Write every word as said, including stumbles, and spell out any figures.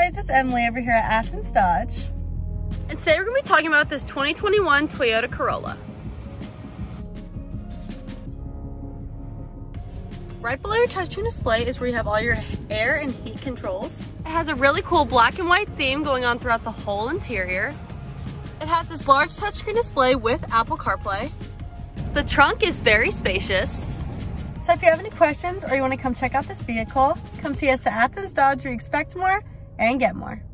guys, it's Emily over here at Athens Dodge. And today we're going to be talking about this twenty twenty-one Toyota Corolla. Right below your touchscreen display is where you have all your air and heat controls. It has a really cool black and white theme going on throughout the whole interior. It has this large touchscreen display with Apple CarPlay. The trunk is very spacious. So if you have any questions or you want to come check out this vehicle, come see us at Athens Dodge where you expect more and get more.